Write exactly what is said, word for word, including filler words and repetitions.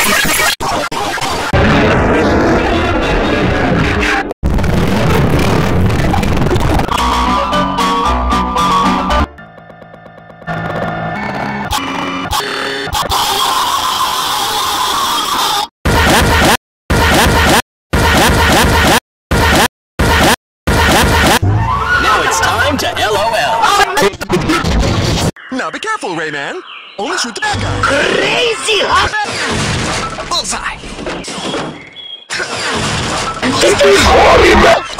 Now be careful, Rayman. Only shoot the bad guy. Crazy, huh? Bullseye. This is horrible!